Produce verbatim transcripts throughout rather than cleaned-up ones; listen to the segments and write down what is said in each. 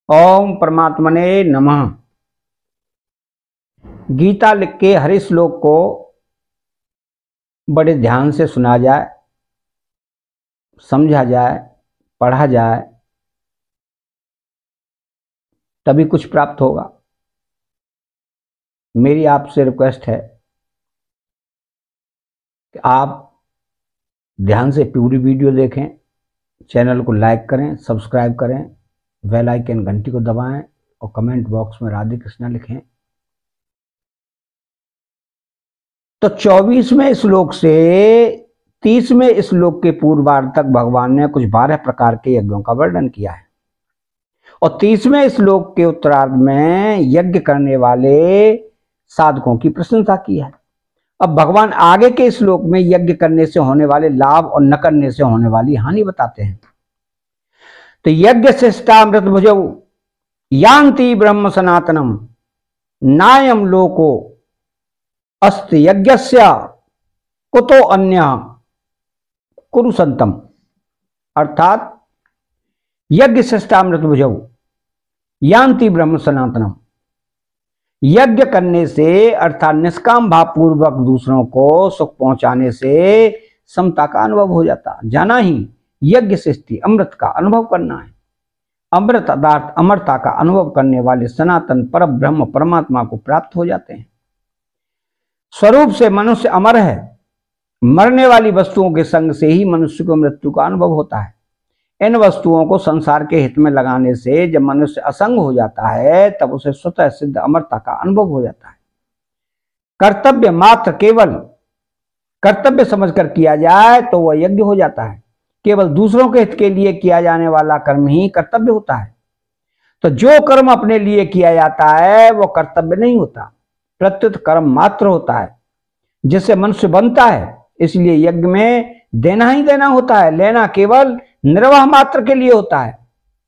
ओम परमात्मने नमः। गीता लिख के हर श्लोक को बड़े ध्यान से सुना जाए, समझा जाए, पढ़ा जाए, तभी कुछ प्राप्त होगा। मेरी आपसे रिक्वेस्ट है कि आप ध्यान से पूरी वीडियो देखें, चैनल को लाइक करें, सब्सक्राइब करें, बेल आइकन घंटी को दबाएं और कमेंट बॉक्स में राधे कृष्णा लिखें। तो चौबीसवें श्लोक से तीसवें श्लोक के पूर्वार्ध तक भगवान ने कुछ बारह प्रकार के यज्ञों का वर्णन किया है और तीसवें श्लोक के उत्तरार्ध में यज्ञ करने वाले साधकों की प्रशंसा की है। अब भगवान आगे के श्लोक में यज्ञ करने से होने वाले लाभ और न करने से होने वाली हानि बताते हैं। तो यज्ञ शिष्टामृत भुजौ यान्ति ब्रह्म सनातनम नायम लोको अस्त यज्ञस्य कुतो अन्य कुरु संतम। अर्थात यज्ञ शिष्टामृत भुजौ यान्ति ब्रह्म सनातनम, यज्ञ करने से अर्थात निष्काम भाव पूर्वक दूसरों को सुख पहुंचाने से समता का अनुभव हो जाता। जाना ही यज्ञ शिष्टि अमृत का अनुभव करना है। अमृत अदार्थ अमरता का अनुभव करने वाले सनातन पर ब्रह्म परमात्मा को प्राप्त हो जाते हैं। स्वरूप से मनुष्य अमर है। मरने वाली वस्तुओं के संग से ही मनुष्य को मृत्यु का अनुभव होता है। इन वस्तुओं को संसार के हित में लगाने से जब मनुष्य असंग हो जाता है तब उसे स्वतः सिद्ध अमरता का अनुभव हो जाता है। कर्तव्य मात्र केवल कर्तव्य समझकर किया जाए तो वह यज्ञ हो जाता है। केवल दूसरों के हित के लिए किया जाने वाला कर्म ही कर्तव्य होता है। तो जो कर्म अपने लिए किया जाता है वह कर्तव्य नहीं होता, प्रत्युत कर्म मात्र होता है जिससे मनुष्य बनता है। इसलिए यज्ञ में देना ही देना होता है, लेना केवल निर्वाह मात्र के लिए होता है।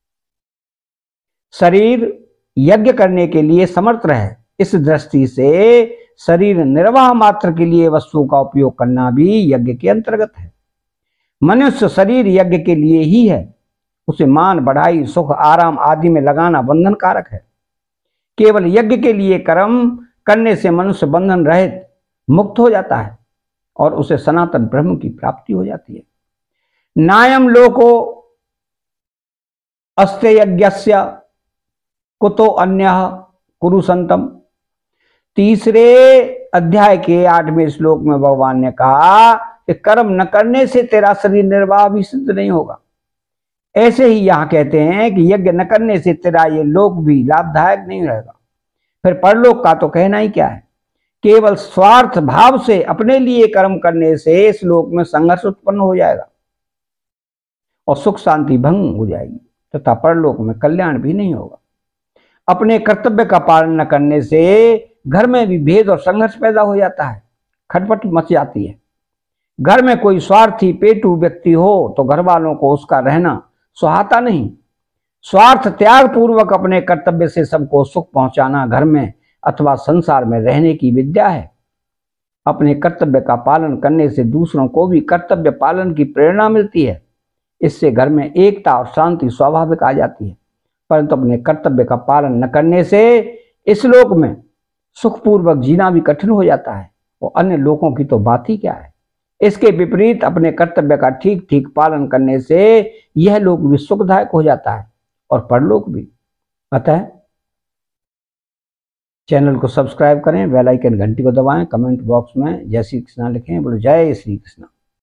शरीर यज्ञ करने के लिए समर्थ रहे, इस दृष्टि से शरीर निर्वाह मात्र के लिए वस्तुओं का उपयोग करना भी यज्ञ के अंतर्गत है। मनुष्य शरीर यज्ञ के लिए ही है। उसे मान बढ़ाई सुख आराम आदि में लगाना बंधन कारक है। केवल यज्ञ के लिए कर्म करने से मनुष्य बंधन रहित मुक्त हो जाता है और उसे सनातन ब्रह्म की प्राप्ति हो जाती है। नायम लोको अस्ते यज्ञस्य कुतो अन्यः कुरु संतम। तीसरे अध्याय के आठवें श्लोक में भगवान ने कहा कि कर्म न करने से तेरा शरीर निर्वाह भी सिद्ध नहीं होगा। ऐसे ही यहां कहते हैं कि यज्ञ न करने से तेरा ये लोक भी लाभदायक नहीं रहेगा। फिर परलोक का तो कहना ही क्या है। केवल स्वार्थ भाव से अपने लिए कर्म करने से इस लोक में संघर्ष उत्पन्न हो जाएगा और सुख शांति भंग हो जाएगी तथा परलोक में कल्याण भी नहीं होगा। अपने कर्तव्य का पालन न करने से घर में भी भेद और संघर्ष पैदा हो जाता है, खटपट मच जाती है। घर में कोई स्वार्थी पेटू व्यक्ति हो तो घर वालों को उसका रहना सुहाता नहीं। स्वार्थ त्याग पूर्वक अपने कर्तव्य से सबको सुख पहुंचाना घर में अथवा संसार में रहने की विद्या है। अपने कर्तव्य का पालन करने से दूसरों को भी कर्तव्य पालन की प्रेरणा मिलती है। इससे घर में एकता और शांति स्वाभाविक आ जाती है। परंतु अपने कर्तव्य का पालन न करने से इस लोक में सुखपूर्वक जीना भी कठिन हो जाता है और अन्य लोगों की तो बात ही क्या है। इसके विपरीत अपने कर्तव्य का ठीक ठीक पालन करने से यह लोक भी सुखदायक हो जाता है और परलोक भी। अतः चैनल को सब्सक्राइब करें, बेल आइकन घंटी को दबाएं, कमेंट बॉक्स में जय श्री कृष्णा लिखें। बोलो जय श्री कृष्णा।